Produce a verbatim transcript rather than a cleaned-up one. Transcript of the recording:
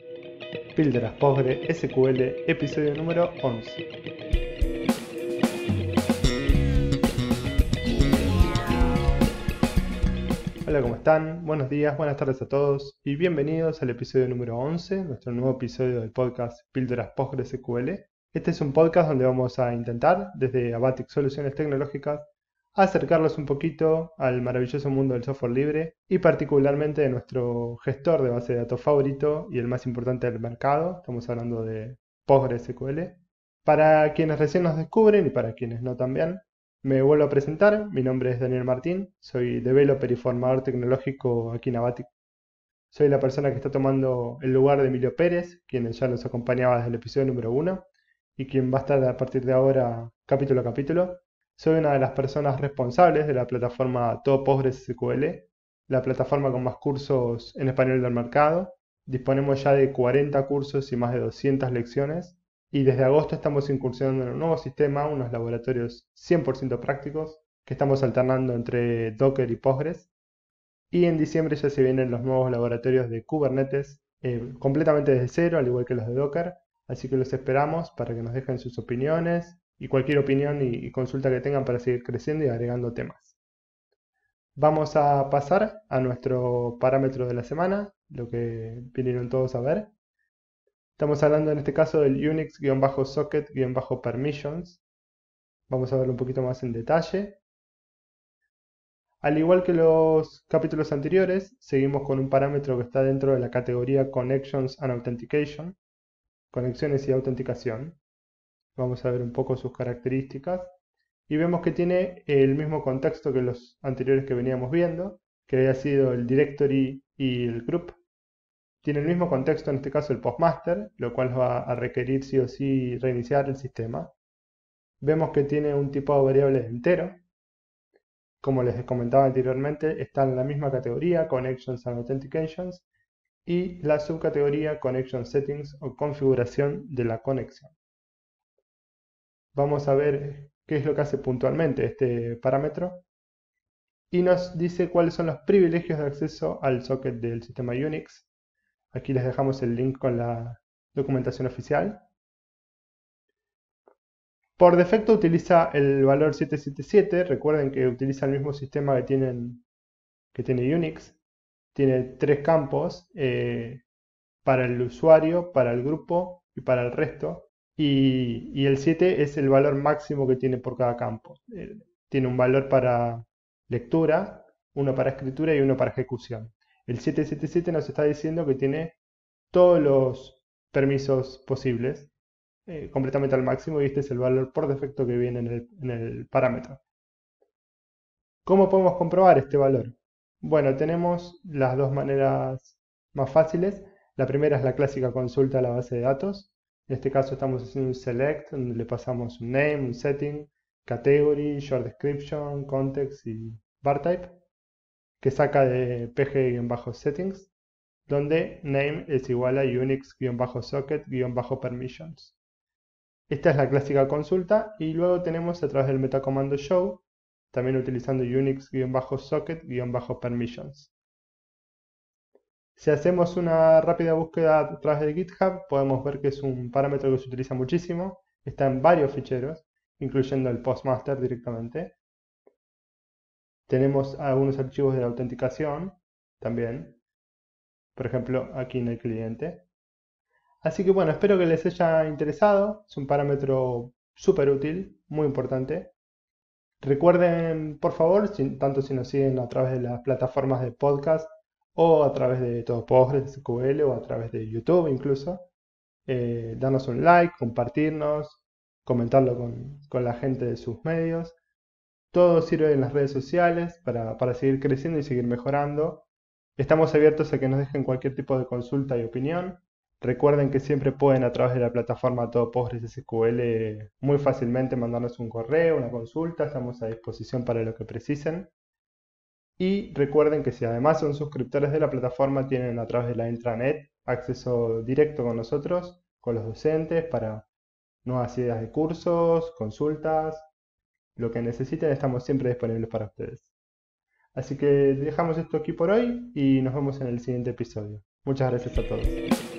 Píldoras PostgreSQL, episodio número once. Hola, ¿cómo están? Buenos días, buenas tardes a todos y bienvenidos al episodio número once, nuestro nuevo episodio del podcast Píldoras PostgreSQL. Este es un podcast donde vamos a intentar, desde Abatic Soluciones Tecnológicas, acercarlos un poquito al maravilloso mundo del software libre y particularmente de nuestro gestor de base de datos favorito y el más importante del mercado. Estamos hablando de PostgreSQL. Para quienes recién nos descubren y para quienes no también, me vuelvo a presentar. Mi nombre es Daniel Martín, soy developer y formador tecnológico aquí en Abatic. Soy la persona que está tomando el lugar de Emilio Pérez, quien ya nos acompañaba desde el episodio número uno y quien va a estar a partir de ahora capítulo a capítulo. Soy una de las personas responsables de la plataforma Todo PostgreSQL, la plataforma con más cursos en español del mercado. Disponemos ya de cuarenta cursos y más de doscientas lecciones. Y desde agosto estamos incursionando en un nuevo sistema, unos laboratorios cien por ciento prácticos, que estamos alternando entre Docker y Postgres. Y en diciembre ya se vienen los nuevos laboratorios de Kubernetes, eh, completamente desde cero, al igual que los de Docker. Así que los esperamos para que nos dejen sus opiniones y cualquier opinión y, y consulta que tengan para seguir creciendo y agregando temas. Vamos a pasar a nuestro parámetro de la semana, lo que vinieron todos a ver. Estamos hablando en este caso del Unix-Socket-Permissions. Vamos a verlo un poquito más en detalle. Al igual que los capítulos anteriores, seguimos con un parámetro que está dentro de la categoría Connections and Authentication, conexiones y autenticación. Vamos a ver un poco sus características y vemos que tiene el mismo contexto que los anteriores que veníamos viendo, que había sido el directory y el group. Tiene el mismo contexto, en este caso el postmaster, lo cual va a requerir sí o sí reiniciar el sistema. Vemos que tiene un tipo de variable entero. Como les comentaba anteriormente, está en la misma categoría, Connections and Authentications, y la subcategoría Connection Settings o configuración de la conexión. Vamos a ver qué es lo que hace puntualmente este parámetro y nos dice cuáles son los privilegios de acceso al socket del sistema Unix. Aquí les dejamos el link con la documentación oficial. Por defecto utiliza el valor siete siete siete. Recuerden que utiliza el mismo sistema que, tienen, que tiene Unix. Tiene tres campos eh, para el usuario, para el grupo y para el resto. Y, y el siete es el valor máximo que tiene por cada campo. Eh, tiene un valor para lectura, uno para escritura y uno para ejecución. El siete siete siete nos está diciendo que tiene todos los permisos posibles, eh, completamente al máximo, y este es el valor por defecto que viene en el, en el parámetro. ¿Cómo podemos comprobar este valor? Bueno, tenemos las dos maneras más fáciles. La primera es la clásica consulta a la base de datos. En este caso estamos haciendo un select, donde le pasamos un name, un setting, category, short description, context y var type, que saca de pg-settings, donde name es igual a unix-socket-permissions. Esta es la clásica consulta y luego tenemos a través del metacomando show, también utilizando unix-socket-permissions. Si hacemos una rápida búsqueda a través de GitHub, podemos ver que es un parámetro que se utiliza muchísimo. Está en varios ficheros, incluyendo el postmaster directamente. Tenemos algunos archivos de autenticación también. Por ejemplo, aquí en el cliente. Así que bueno, espero que les haya interesado. Es un parámetro súper útil, muy importante. Recuerden, por favor, si, tanto si nos siguen a través de las plataformas de podcast, o a través de todo PostgreSQL o a través de YouTube incluso, eh, darnos un like, compartirnos, comentarlo con, con la gente de sus medios. Todo sirve en las redes sociales para, para seguir creciendo y seguir mejorando. Estamos abiertos a que nos dejen cualquier tipo de consulta y opinión. Recuerden que siempre pueden a través de la plataforma Todo PostgreSQL muy fácilmente mandarnos un correo, una consulta. Estamos a disposición para lo que precisen. Y recuerden que si además son suscriptores de la plataforma, tienen a través de la intranet acceso directo con nosotros, con los docentes, para nuevas ideas de cursos, consultas, lo que necesiten, estamos siempre disponibles para ustedes. Así que dejamos esto aquí por hoy y nos vemos en el siguiente episodio. Muchas gracias a todos.